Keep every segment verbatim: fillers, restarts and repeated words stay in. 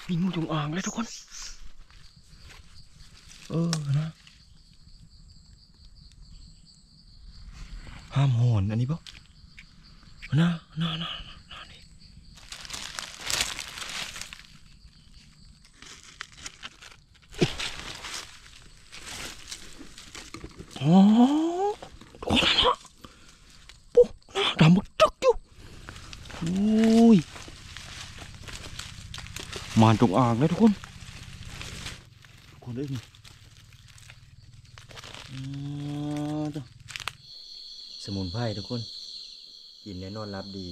มีงูจงอางเลยทุกคนเออนะห้ามหอนอันนี้ปะนะนะนะนะนี่อ๋อทุกคนนะปุ๊บนะดำหมดจึกอยู่โอ้ยมาจงอางเลยทุกคนทุกคนได้ไหมสมุนไพรทุกคนกินแน่นอนรับดี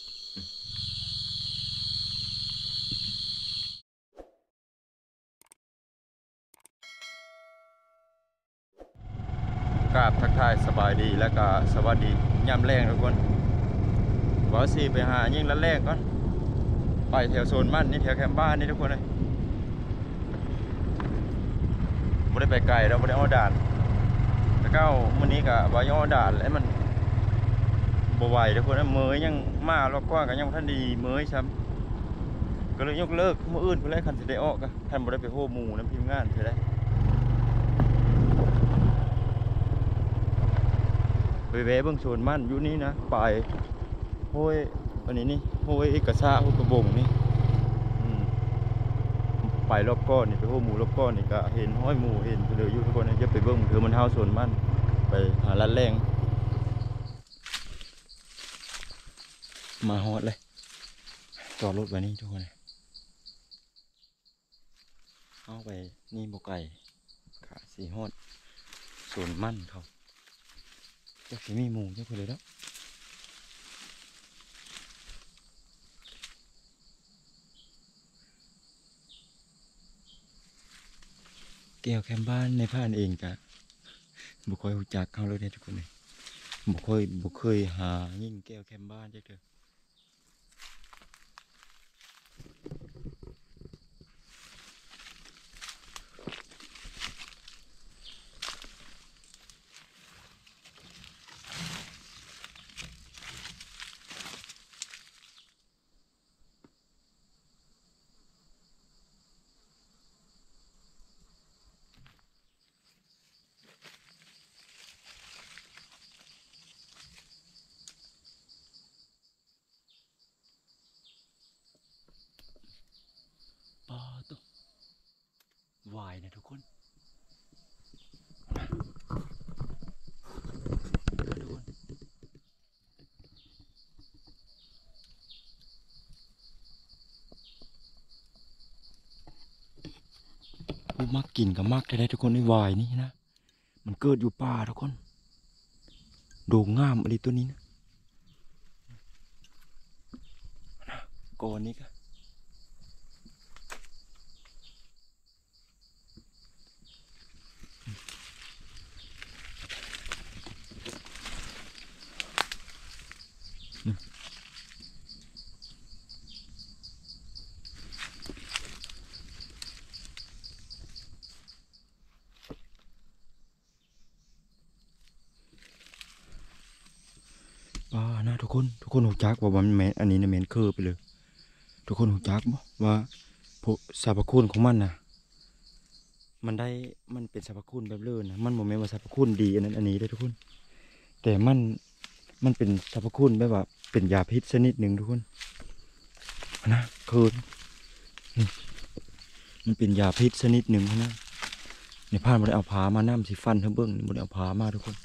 กราบทักทายสบายดีและก็สวัสดีย่ำแรงทุกคนว่าสีไปหายิ่งละแรกก่อนไปแถวโซนมั่นนี่แถวแคมป์บ้านนี่ทุกคนเลยไม่ได้ไปไกลเราไม่ได้อ้อด่านแล้วก็วันนี้กับวายอ้อด่านแล้วมันบ่ไหวทุกคนนะเมยยังมาล็อกกว่ากันยังท่านดีเมยซ้ำก็เลยยกเลิกเมื่ออื่นเพื่อไล่คันสิได้ออกก็ท่านบ่ได้ไปโฮหมู่น้ำพิมพ์งานใช่ไหมไปแวะเบื้องโซนมั่นอยู่นี่นะไปโห้ยวันนี้นี่โห้ยกระซ่าโห้ยกระบงนี่ไปรอบก้อนนี่ไปโฮหมู่รอบก้อนนี่ก็เห็นห้อยหมู่เห็นไปเลยอยู่ทุกคนจะไปเบื้องถือมันเท้าโซนมั่นไปหาร้านแรงมาฮอดเลยจอดรถไว้นี่ทุกคนเอาไปนี่บกไก่ขาสีฮอดโซนมั่นเขาจะสีมีหมูจะไปเลยแล้วแก้วแคมบ้านในผ่านเองกะบุคคลหูจักเขาเลยเนี่ยทุกคนเลยบุคคลบุคเคยหายิ่งแก้วแคมบ้านจักเถอะปอตุ๊วายนะทุกคนผู้มักกินกับมักได้ทุกคนในวายนี่นะมันเกิดอยู่ป่าทุกคนโด่งงามอะไรตัวนี้นะก่อนนี้ก็ป่านะทุกคนทุกคนหูจักว่ามันแมนอันนี้นะแมนเคอร์ไปเลยทุกคนหูจักบ่ว่าพวกสรรพคุณของมันนะมันได้มันเป็นสรรพคุณแบบเลื่อนนะมันโมเมนต์ว่าสรรพคุณดีอันนั้นอันนี้ได้ทุกคนแต่มันมันเป็นสรรพคุณแบบว่าเป็นยาพิษชนิดหนึ่งทุกคนนะคือมันเป็นยาพิษชนิดหนึ่งนะในผ่านมันได้เอาผามาน้ำสีฟันทั้งเบื้องมันได้เอาผามาทุกคน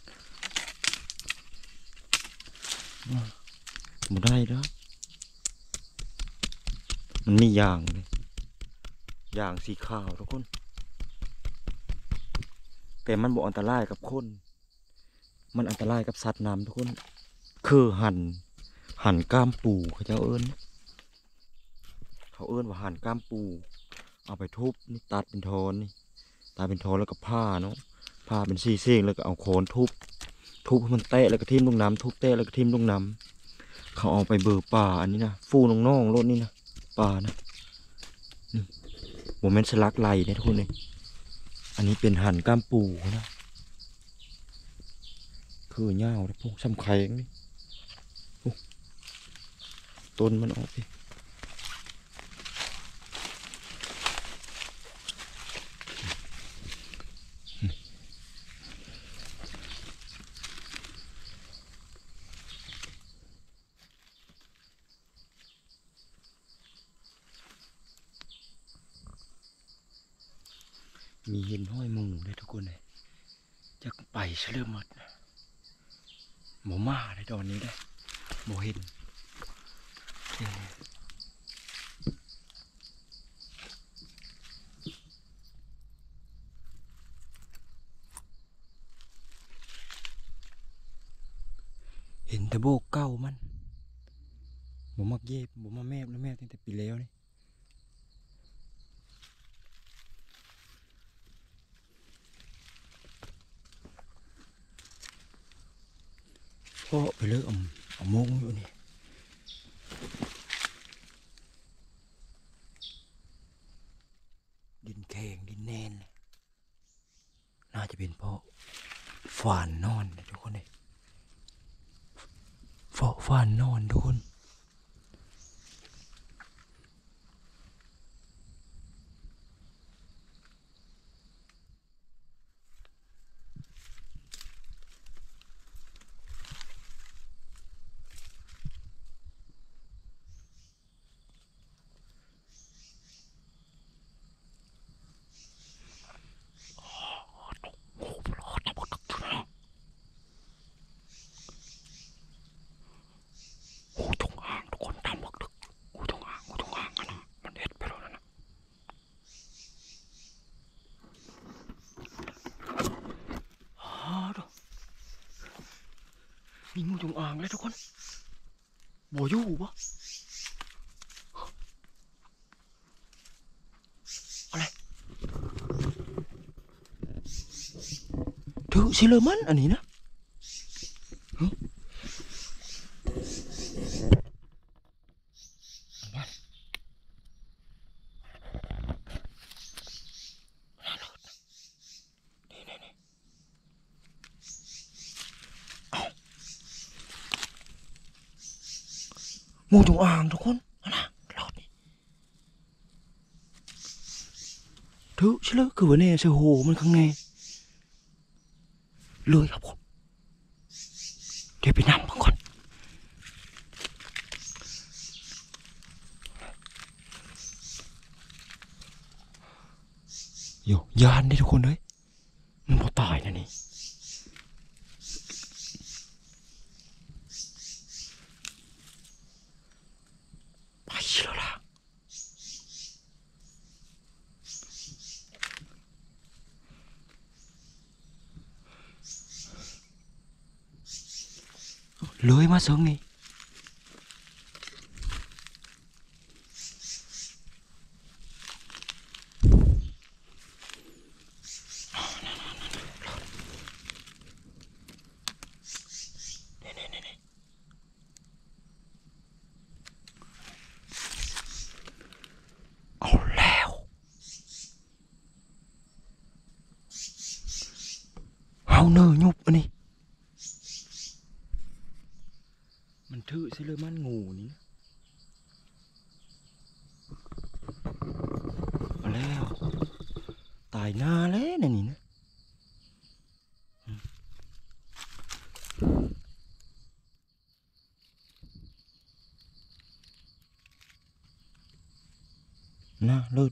มันได้แล้วมันมีอย่างเลยอย่างสีขาวทุกคนแต่มันบอกอันตรายกับคนมันอันตรายกับสัตว์น้ำทุกคนคือหั่นหั่นก้ามปูเขาเจ้าเอิญเขาเอิญว่าหั่นก้ามปูเอาไปทุบนี่ตัดเป็นทอนนี่ตัดเป็นทอนแล้วก็ผ้าเนาะผ้าเป็นซี่เส้งแล้วก็เอาโคนทุบทุบให้มันเตะแล้วก็ทิ่มลงน้ำทุบเตะแล้วก็ทิ่มลงน้ำเขาเอาไปเบอร์ป่าอันนี้นะฟูน้องๆรถนี่นะป่านะโมเมนต์สลักไหลเนี่ยทุกคนเลยอันนี้เป็นหั่นก้ามปูนะคือเงาพวกซ้ำไข่นี่ต้นมันออกไปมีเห็นห้อยหมูเลยทุกคนเลยจะไปเชื่อหมดหมูมาได้ตอนนี้ได้หมูเห็นเห็นแต่โบกเก้ามันหมูมักเย็บหมูมาแมบแล้วแมบตั้งแต่ปีแล้วนี่ก็ไปเลิกเอาเอาโมงอยู่นี่ดินแข็งดินแน่นน่าจะเป็นเพราะฝานนอนทุกคนเลยเพราะฝานนอนทุกคนมีงูจงอางเลยทุกคนบ่อยู่ปะอะไรถือซิเลอร์มันอันนี้นะงูจงอางทุกคนนะรอดนี่ถือซิเลอร์คือวันนี้เสือโหมันข้างในเลยครับผมเดี๋ยวไปนำมันก่อนโยยานได้ทุกคนเลยมันพอตายนะนี่ไปแล้วล่ะเลยมาเสริงนี่เอาแล้วเอาเนอยุบอันนี้มันถือซิเลอร์มันงูนี่เอาแล้วตายหน้าแล้วนี่นะน่าเลิศ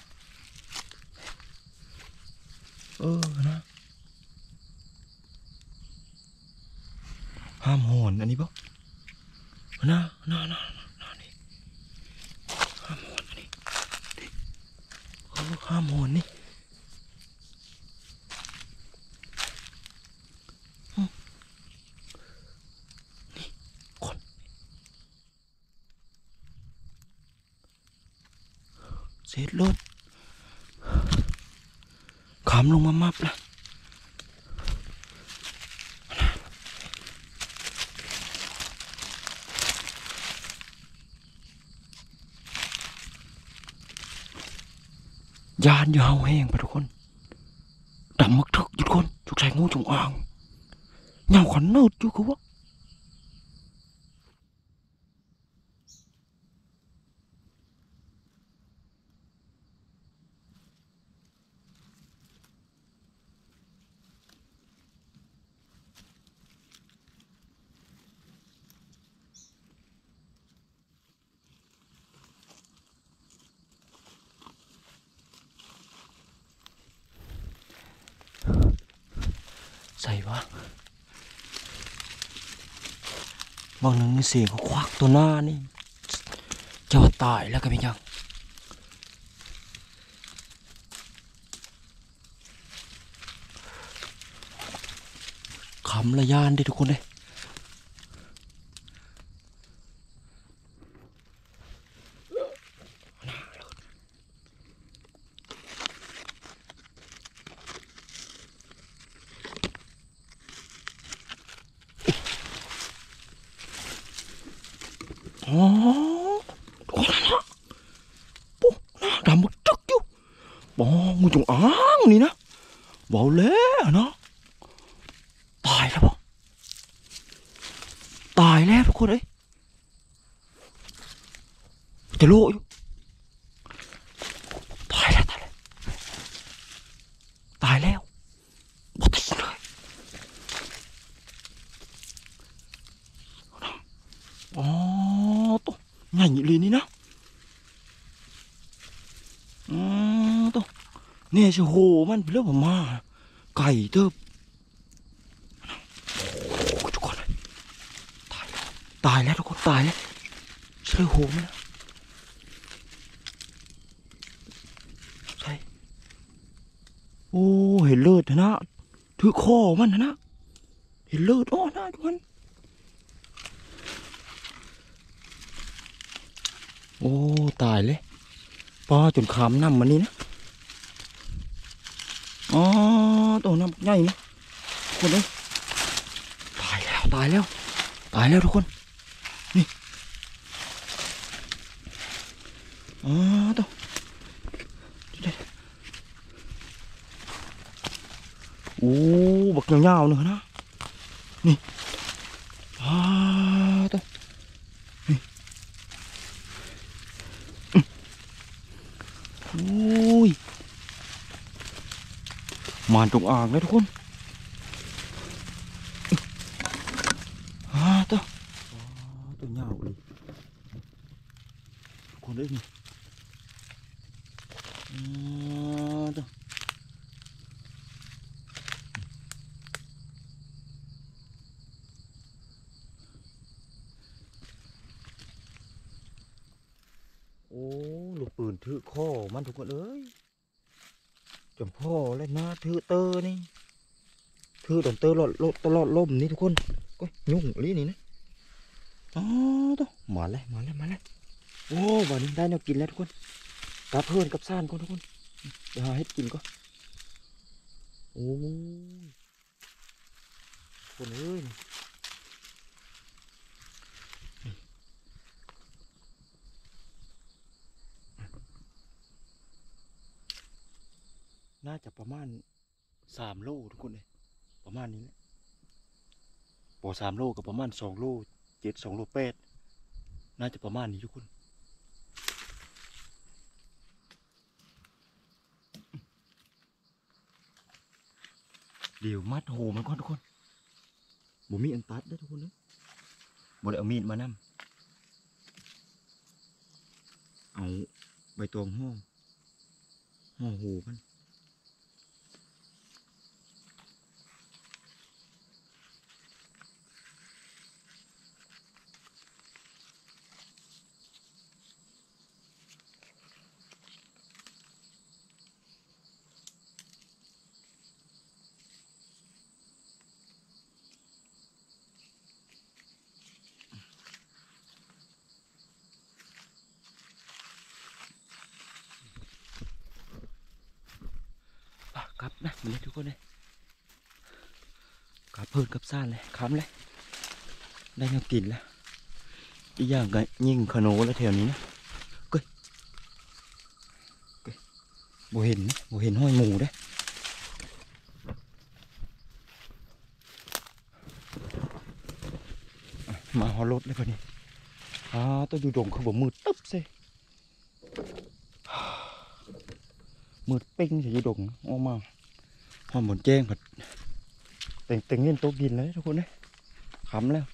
เออนะห้ามหอนอันนี้ปะน่าน่าน่าน่านี่ห้ามหอนอันนี้เออห้ามหอนนี่นี่คนเสร็จรถขามลงมามับละยานยาวแห้งไปทุกคนดำมักทึกทุกคนทุกใจงูจงอางเงาขนนืดอยู่คือวะใส่วะบางหนึ่งนี่เสียงเขาควักตัวหน้านี่จะว่าตายแล้วกันไหมยังคำละยานดิทุกคนเลยอ๋อทุกคนนะปุ๊บนะดำมึกจึกอยู่บองงูจงอางนี่นะเบาเล่เนาะตายแล้วปะตายแล้วทุกคนเอ้ยจะโลอยู่ตายแล้วตายแล้วตายแล้วบอดทิ้งเลยอ๋อตัวใหญ่เลยนี่นะอ๋อตัวเนี่ยจะโหมันเป็นเรื่องผมมาไก่เติบทุกคนเลยตายแล้วตายแล้วทุกคนตายแล้วใช่โหมันใช่โอ้เห็นเลือดนะถือคอมันนะเห็นเลือดอ้อนะทุกคนโอ้ตายเลยป้าจนขามน้ำมันนี่นะอ๋อตัวน้ำใหญ่นะทุกคนเลยตายแล้วตายแล้วตายแล้วทุกคนนี่อ๋อตัวโอ้บักยาวๆหนึ่งนะนี่อ่าตัวนี่โอ้ยมานจงอางเลยทุกคนอ่าตัวตัวยาวเลยทุกคนเลยนี่อ่าตัวโอ้ลูกปืนถือข้อมันทุกคนเอ้ยจำพ่อเลยนะถือเตอร์นี่ถือตอนเตอร์หลอดตลอดลมนี่ทุกคนก็ยุ่งลีนี่นะอ๋อตัวมาเลยมาเลยมาเลยโอ้วันนี้ได้แนวกินแล้วทุกคนกับเพื่อนกับซ่านก่อนทุกคนเดี๋ยวหาให้กินก่อนโอ้คนเอ้ยน่าจะประมาณสามโลทุกคนเลยประมาณนี้แหละปอสามโลกับประมาณสองโลเจ็ดสองโลแปดน่าจะประมาณนี้ทุกคนเดี๋ยวมัดโหมันก่อนทุกคนบ่มีอันตัดได้ทุกคนนะบ่ได้เอามีดมานำเอาใบตองห่อห่อโหมันครับนะมันเลยทุกคนเลยกับเพิ่นกับซ่านเลยค้ำเลยได้เงินกินแล้วอีกอย่างก็ยิงขโนแล้วแถวนี้นะก้ยก้ยบ่เห็นนะบ่เห็นห้อยหมูได้มาหอรถเลยพอดีอ่าตัวอยู่ดงเขาบอกมืดตึ๊บสิมืดปิ้งจะอยู่ดงออกมาหอมบนแจ้งผัดเต็งเต็งเล่นโต๊ะกินเลยทุกคนเลยขำแล้ว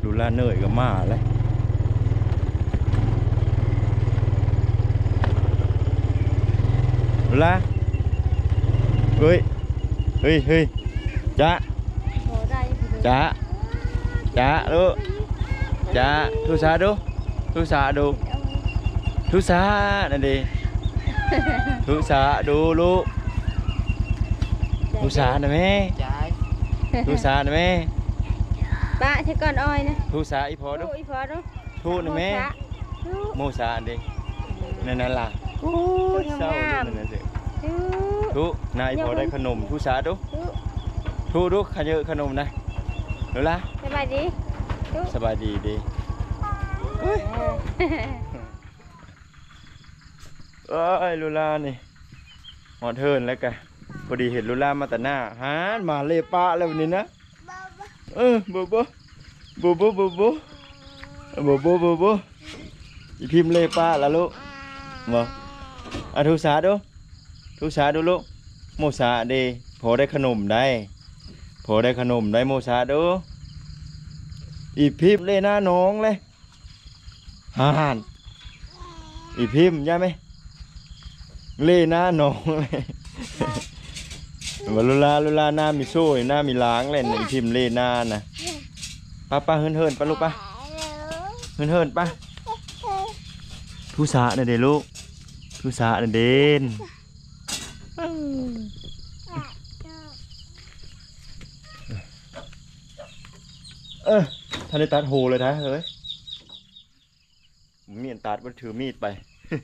ดูลาเนยก็มาเลยดูลาเฮ้ยเฮ้ยเฮ้ยจ้าจ้าจ้าดูจ้าทุสาดูทุสาดูทุสานั่นดิทุสาดูลูกทุสาหน่อยไหมทุสาหน่อยไหมป้าใช่ก่อนอ้อยนะทุสาอีพอดูอีพอดูทุหน่อยไหมโมสาดินั่นนั่นล่ะโอ้ยเศร้านั่นน่ะสิทุนายพอได้ขนมทุสาดูทุดูขยเยอะขนมนะดูละสบายดีสบายดีดีเอ้ยลูลานี่หอดเทินแล้วกันพอดีเห็นลูลามาแต่หน้าฮานมาเล่ป้าแล้ววันนี้นะเออบูบูบูบูบูบูบูบูบูบูอีพิมพ์เล่ป้าละลูกมาอ่ะทุสาดูทุสาดูลูกโมสาดีพอได้ขนมได้พอได้ขนมได้โมสาดูอีพิมพ์เล่หน้าน้องเลยฮานอีพิมพ์ใช่ไหมเล่หน้าน้องเลยมาลุลาลุลาหน้ามีโซ่หน้ามีล้างเลยอีพิมพ์เล่หน้านะป้าป้าเฮินเฮินป้าลูกป้าเฮินเฮินป้าทุสาเนี่ยเด็ลูกทุสาเนี่ยเด่นเออท่านได้ตัดโหเลยนะเฮ้ยมีดตัดมันถือมีดไป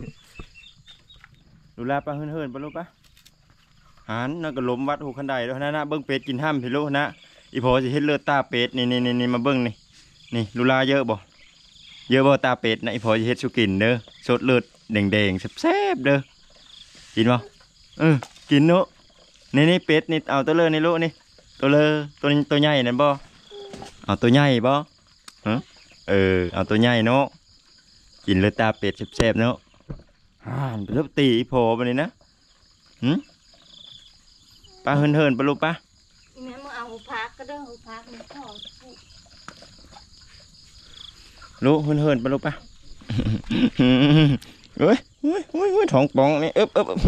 ดูแลป้าเฮินเฮินป้าลูกป้าหันนั่นก็ล้มวัดหูขันไดแล้วนะนะเบิ้งเป็ดกินห้ามพี่ลูกนะอีพอจะเห็นเลือดตาเป็ดนี่นี่นี่นี่มาเบิ้งนี่นี่ดูแลเยอะบ่เยอะบ่ตาเป็ดนะอีพอจะเห็นสุกินเด้อสดเลือดแดงแดงแซ่บๆเด้อกินบ่เออกินเนาะนี่นี่เป็ดนี่เอาตัวเลือนี่ลูกนี่ตัวเลือตัวตัวใหญ่นั่นบ่เอาตัวใหญ่บ่ฮะเออเอาตัวใหญ่เนาะกินเลือดตาเป็ดแซ่บๆเนาะฮ่าเป็นลูกตีอีพอไปเลยนะหืมป้าเฮินเฮินปะลูกป้าแม่มาเอาพักก็ได้เอาพักมันขอลูกเฮินเฮินปะลูกป้าเฮ้ยเฮ้ยเฮ้ยท้องป่องนี่เอ๊บเอ๊บ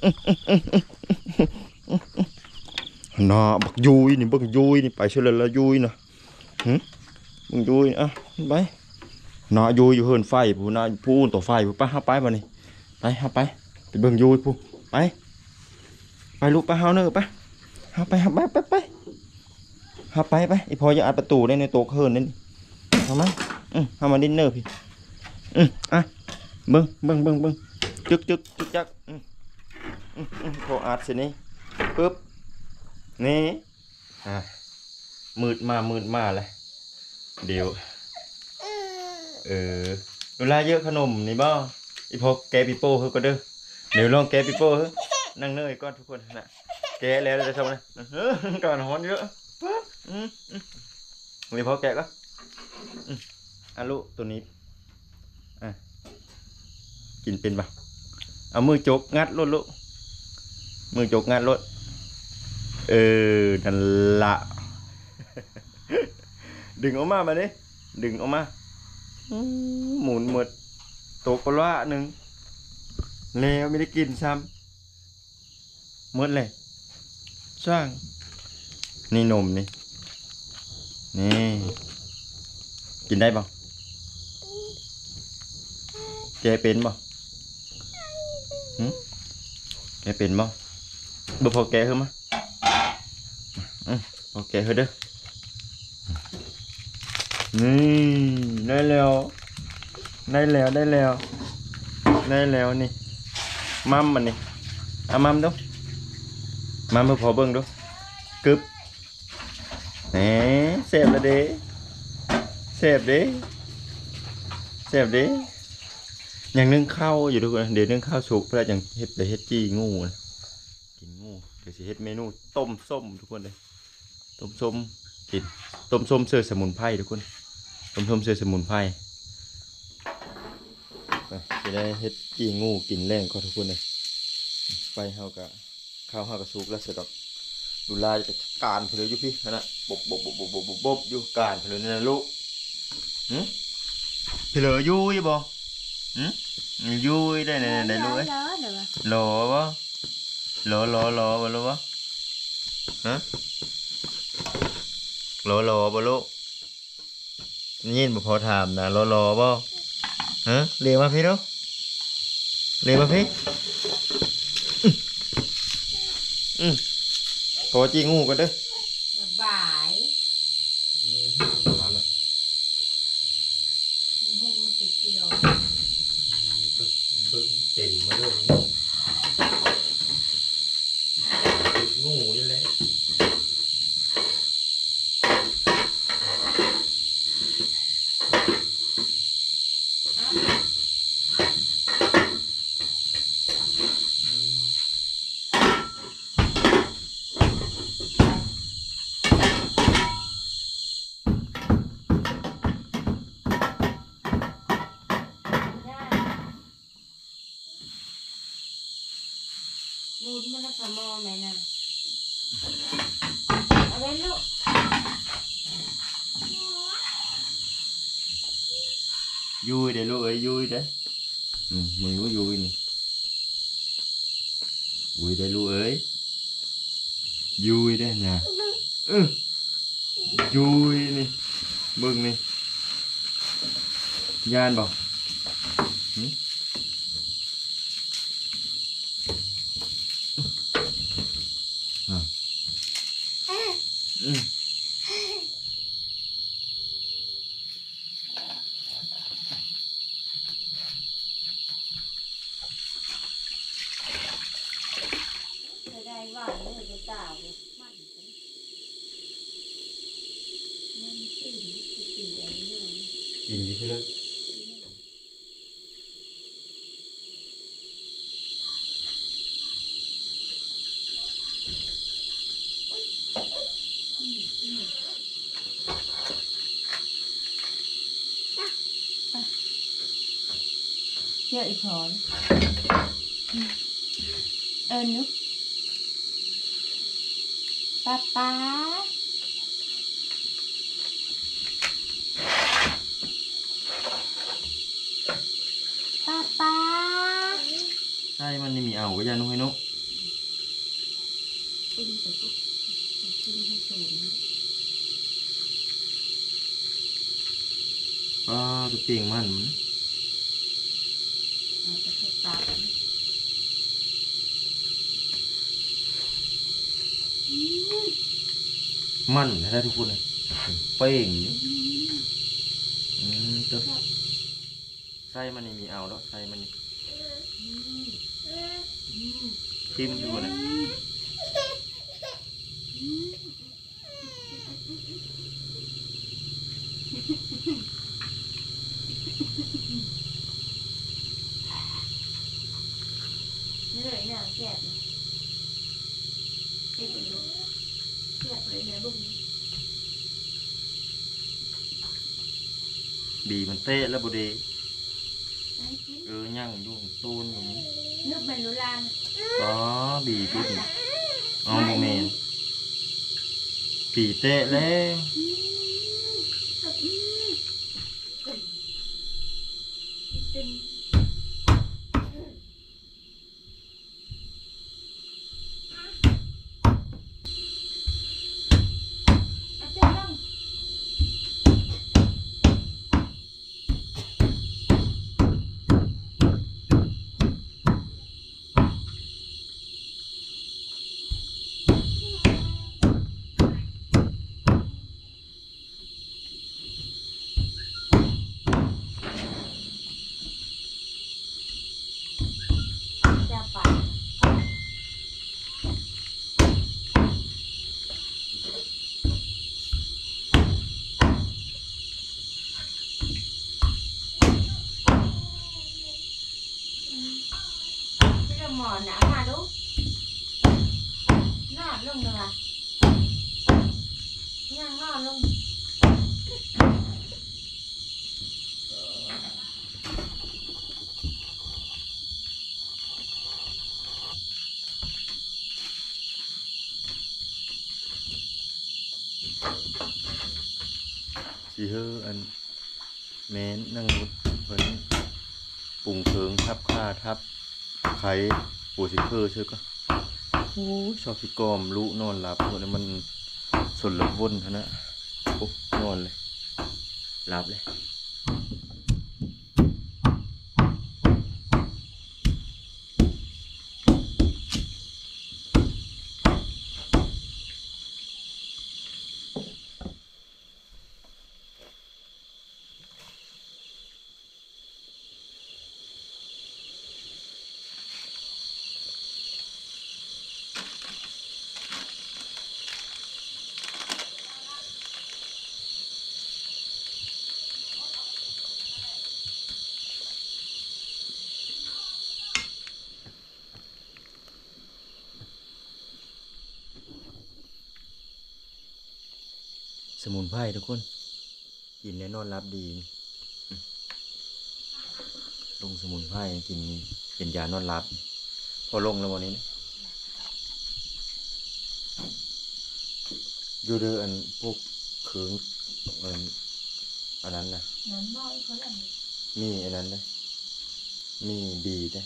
น่าบักยุยนี่บักยุยนี่ไปเฉลยละยุยนะหืมบักยุยอ่ะไปน่ายุยอยู่เฮินไฟผู้น่าพูนต่อไฟผู้ป้าห้าไปมานี่ไปห้าไปไปเบิ่งยุยผู้ไปไปลูกป้าเฮาเนอะป้าเฮาไปเฮาไปไปไปเฮาไปไปอีพอจะอัดประตูได้ในโต๊ะเฮินนี่เอาไหมอืมเฮามาดินเนอร์พี่อืมอ่ะเบิ่งเบิ่งเบิ่งเบิ่งจึกจึกจึกจักอืมอืมอืมพออัดสินี่ปึ๊บนี่อ่ะมืดมามืดมาเลยเดี๋ยวเออเวลาเยอะขนมนี่บ่อีพอแกปิโป้เฮาก็เด้อเดี๋ยวลองแกปิโป้เฮานั่งเนยก้อนทุกคนนะแกะแล้วจะทำอะไรก่อนหอนเยอะมีพอแกะก็อ่ะลูกตัวนี้อ่ะกินเป็นปะเอามือจกงัดรถลูกมือจกงัดรถเออนั่นละดึงออกมามาดิดึงออกมาหมุนหมดตกปลาหนึ่งแล้วไม่ได้กินซ้ำหมดเลยช่างนี่นมนี่นี่กินได้ป่ะแกเป็นป่ะหืมแกเป็นป่ะบ่พอแกเหรอมะอืมพอแกเหรอเด้อนี่ได้แล้วได้แล้วได้แล้วได้แล้วนี่มัมมันนี่เอามัมดูมาเมื่อพอเบิ้งดูกึบแหนเสพละเด้เสพเด้เสพเด้อย่างนึ่งข้าวอยู่ทุกคนเดี๋ยวนึ่งข้าวสุกเพื่ออย่างเฮ็ดไปเฮ็ดจี้งูนะกินงูเดี๋ยวสิเฮ็ดเมนูต้มส้มทุกคนเลยต้มส้มกินต้มส้มเสือสมุนไพรทุกคนต้มส้มเสือสมุนไพรจะได้เฮ็ดจี้งูกินแรงก็ทุกคนเลยไปเฮากะข้าวห้ากระสุกแล้วเสร็จดอกดูลายจะการเพลิดอยู่พี่นะบบบบบบบบบบอยู่การเพลิดนั่นลูกหึพี่เหลือยุยบ่หึยุยได้ไหนไหนลูกเอ้ยหล่อบ่หล่อหล่อหล่อบ่ลูกบ่ฮะหล่อหล่อบ่ลูกยินบ่พอถามนะหล่อหล่อบ่ฮะเรียกมาพี่ดูเรียกมาพี่อืมอืมขอจีงูกันเด้อบ่ายร้านละหุ่มมาติดกิโลเบิ่งเต็มมาเลยงูนี่แหละมูดมันจะมอไหมนะเอาไว้ลูกยุยเด้อลูกเอ้ยยุยเด้ออืมมึงก็ยุยนี่ยุยได้อลูกเอ้ยยุยได้อนะเออยุยนี่เบิ่งนี่ยานบ่หึอ่ะอืมจะได้ว่าเลยจะตาวมันมันสิ่งที่เสียเรื่องกินอยู่เพื่อนเยอะอีกพอนเออนุ๊กป๊าป๊าป๊าป๊าใช่มันนี่มีเอาก็ยานุให้นกขึ้นไปปุ๊บขึ้นให้สูงป้าตัวเปียงมันเอาไปเข้าตาไปมันนะทุกคนเลยเป้งอยู่อืมตัวไส้มันนี่มีเอาแล้วไส้มันนี่ทิมดูนะเหนื่อยหน่าแก่เลยเอ็กซ์ดูแก่เลยเนี่ยบุ้งบีมันเตะแล้วบุเดเออย่างอยู่ตูนอย่างนี้ nước mình lũ lan อ๋อบีปุ๊บเอาโมเมนปีเตะแล้ว ra phải cái là mỏ nã mà đúng nó luôn được à nhang nó luôn สิเฮออันแม้นนั่งรถเพิ่นปรุงเพิงทับค่าทับไข่ปูสิเคอร์เชื่อก็โอ้ยชอบสิกอมลุนอนหลับพวกนี้มันสนละวนเท่านะโอ้นอนเลยหลับเลยสมุนไพรทุกคนกินแน่นอนรับดีลงสมุนไพรกินเป็นยานอนรับพอลงแล้ววันนี้นะอยู่เดืออันพวกเคืองอันอันนั้นนะนั้นน้อยเขาแหละมีอันนั้นเลยมีบีได้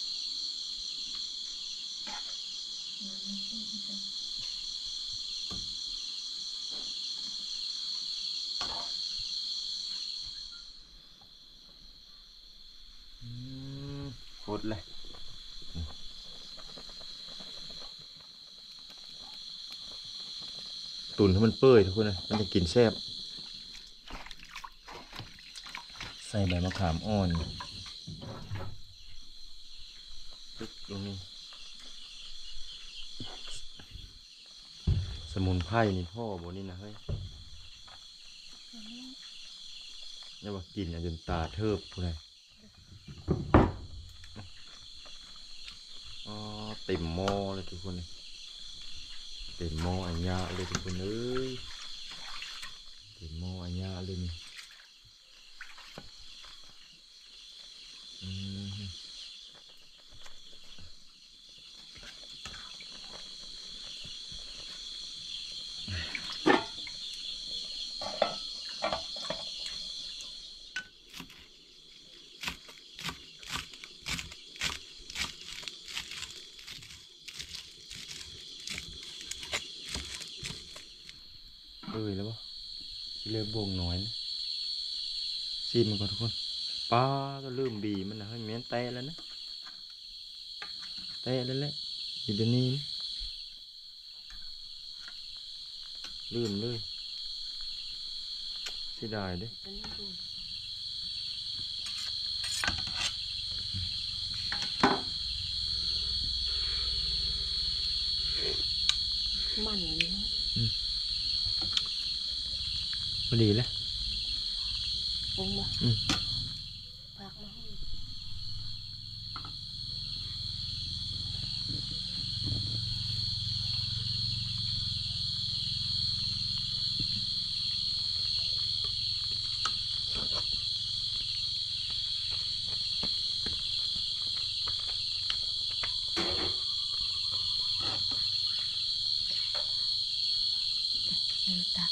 นั้นไม่ใช่ที่จะโคตรเลยตุนให้มันเปื่อยทุกคนนะมันจะกินแซ่บใส่ใบมะขามอ่อนปึ๊กตรงนี้สมุนไพรนี่พ่อบนนี่นะเฮ้ยนี่ว่ากินจนตาเทิบพูดเลยอ๋อเต็มหม้อเลยทุกคนเลยเต็มหม้ออันยาเลยทุกคนเอ้ยเต็มหม้ออันยาเลยนี่อืมเอ้ยแล้วปะที่เริ่มบวงน้อยนะซีมันก่อนทุกคนป้าก็เริ่มบีมันนะให้เมียนเตะแล้วนะเตะแล้วแหละอยู่เดี๋ยวนี้ลืมเลยเสียดายเด้จะไม่ดูมันเลยนะพอดีแล้วปรุงมาอืมพักมาให้เออตัก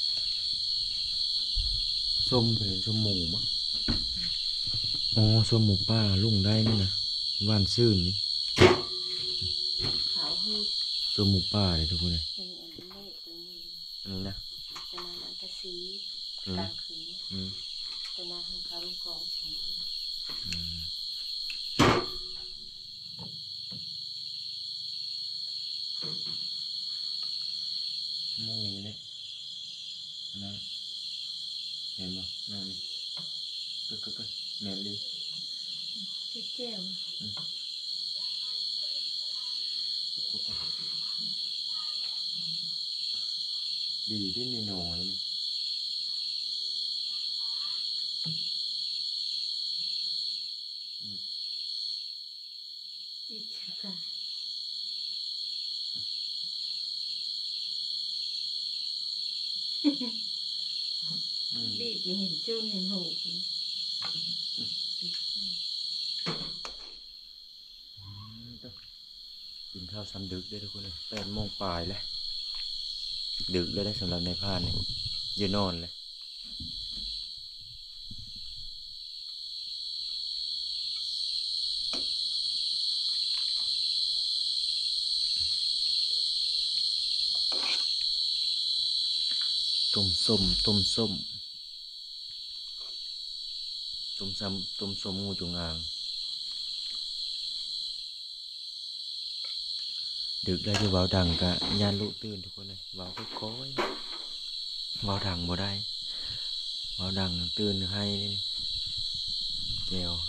ส้มเป็นส้มหมูมั้งอ๋อส้มหมูป้าลุงได้นี่นะหวานซื่นนี่ขาวให้ส้มหมูป้าเลยทุกคนเลยเป็นอันนี้ตัวนี้อันนี้นะตัวนั้นอันกระสีอืมกลางคืนอืมตัวนั้นของเขาลูกกองสองอืมมองนี้เลยนะเห็นป่ะนั่นนี่ก็ก็ก็แมนลีชื่อแก้วดีที่ในหนอนนี่อีกค่ะอืมบีบมีเห็นจุ้นเห็นหูกินข้าวซ้ำดึกได้ทุกคนเลยแปดโมงปลายแล้วดึกเลยได้สำหรับในพานนี่ยืนนอนเลยต้มส้มต้มส้มต้มซ้ำต้มส้มงูจงอางดึกได้จะเบาดังกะยานลุตื่นทุกคนเลยเบาค่อยๆเบาดังบ่ได้เบาดังตื่นให้นี่แจว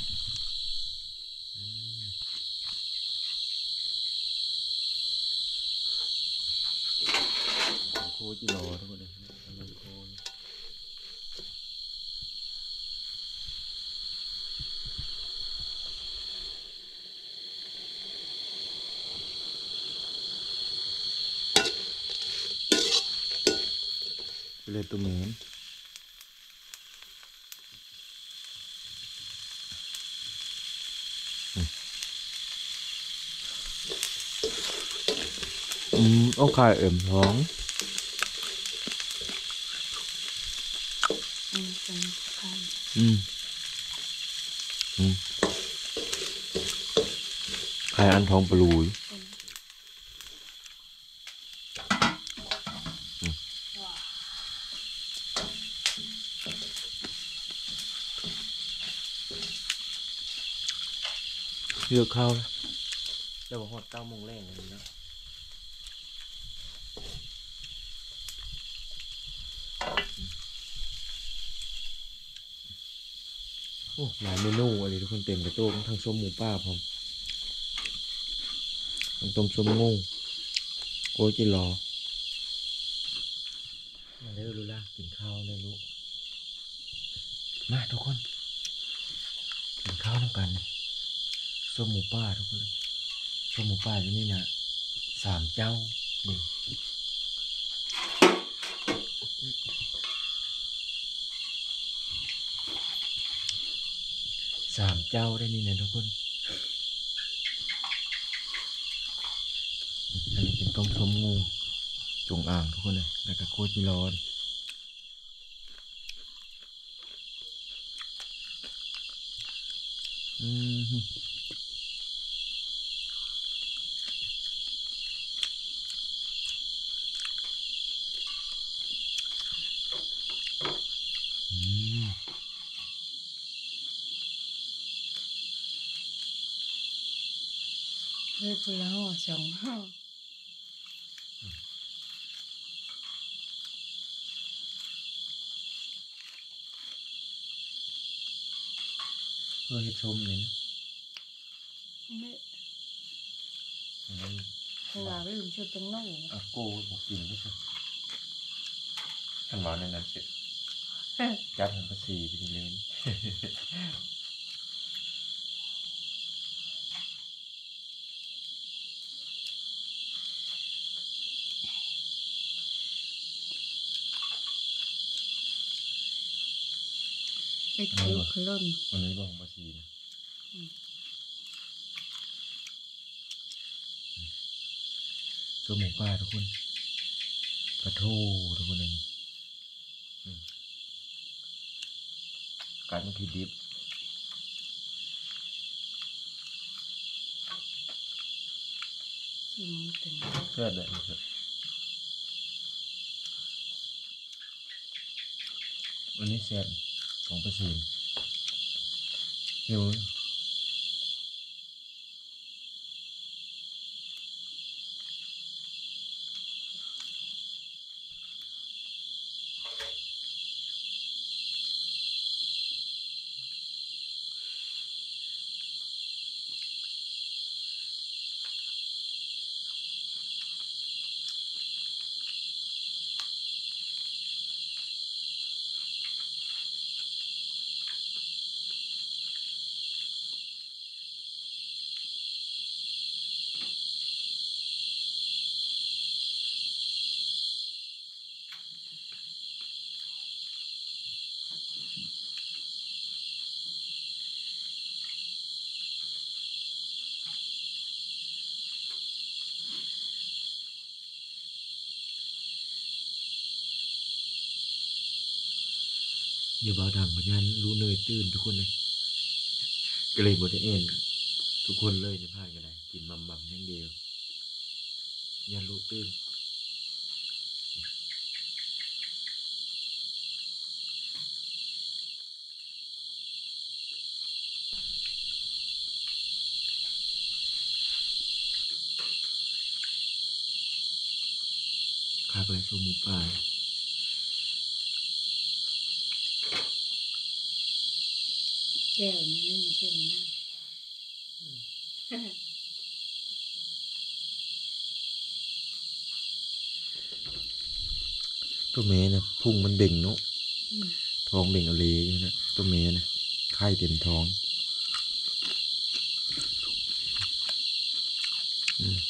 โคจิรอทุกคนเลยน้ำโคเลยตัวเหม็นอืมเอาไข่เอ็มท้องอืมเป็นคันอืมอืมไข่อันท้องปลุยเลือกข้าวแล้วจะบอกหอดเก้าโมงแรกเลยนะโอ้หลายเมนูอะไรทุกคนเต็มไปโต๊ะทั้งส้มหมูป้าพร้อมทั้งต้มส้มงูโอ้ยจิรอมาเร็วรู้ละกินข้าวเลยลูกมาทุกคนกินข้าวด้วยกันส้มหมูป้าทุกคนเลยส้มหมูป้าที่นี่นะสามเจ้านี่สามเจ้าได้นี่นะทุกคนอันนี้เป็นต้มส้มงูจงอ่างทุกคนเลยแล้วก็โคจิรอนอืมอืมเฮ้ยพูดแล้วห่อสองห่อเพื่อให้ชมเลยนะไม่อันนั้นเพราะว่าลืมชุดเป็นน่องอาโก้บอกกินไม่ใช่ขันหวานในนั้นเสร็จจัดหันภาษีไปทีเลยไปคิ้วขลุ่นวันนี้บอกภาษีนะส้มหมูป่าทุกคนกระโถทุกคนเลยอืมกัดมันคือดิบชิมถึงเชื่อเลยเชื่อวันนี้แซ่บของภาษีเดี๋ยวอย่าเบาดังเพราะงั้นรู้เนยตื่นทุกคนเลยก็เลยหมดเอ็นทุกคนเลยในพานกันเลยกินมัมมัมอย่างเดียวยันรู้ตื่นคักเลยส้มหมูป่าแก้วนั้นมีเส้นมันนั่งตัวเมนะพุ่งมันเบ่งเนาะท้องเบ่งอะไรอยู่นะตัวเมนะไข่เต็มท้องอืม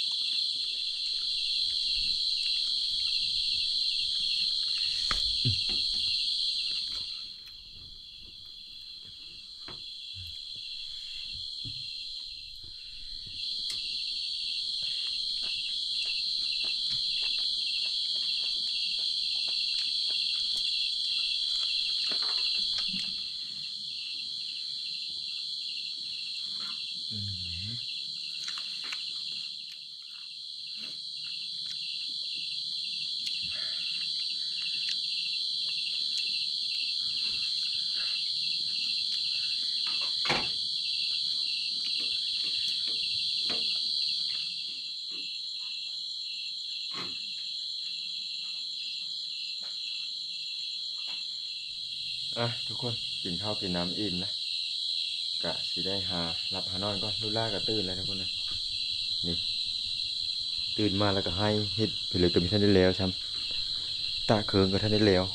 อ่ะทุกคนกินข้าวกินน้ำอิ่มนะกะสิได้หาหลับหานอนก่อนลูล่าก็ตื่นแล้วทุกคนนะนี่ตื่นมาแล้วก็ให้เฮ็ดไปเลยตัวมีท่านได้แล้วซ้ำตาเคืองก็ท่านได้แล้ว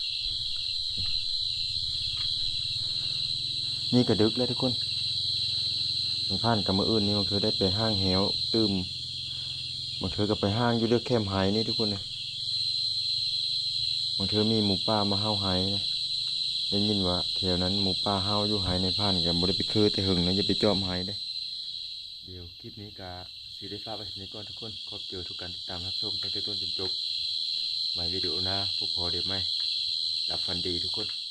นี่ก็ดึกแล้วทุกคนมันผ่านกับมืออื่นนี่มันคือได้ไปห้างแหวตื่มมันคือก็ไปห้างอยู่เลือกแคมหายนี่ทุกคนนะมันคือมีหมูป่ามาเฮาหายนะได้ยินว่าแถวนั้นหมูป่าเฮาอยู่หายในผ่านกันบ่ได้ไปคือแต่หึงนะอย่าไปจอมหายได้เดี๋ยวคลิปนี้กะสิได้ฝากไว้ที่นี่ก่อนทุกคนขอบเจอทุกการติดตามรับชมตั้งแต่ต้นจนจบไว้วิดีโอหน้าพบพอเดี๋ยวไม่รับฟันดีทุกคน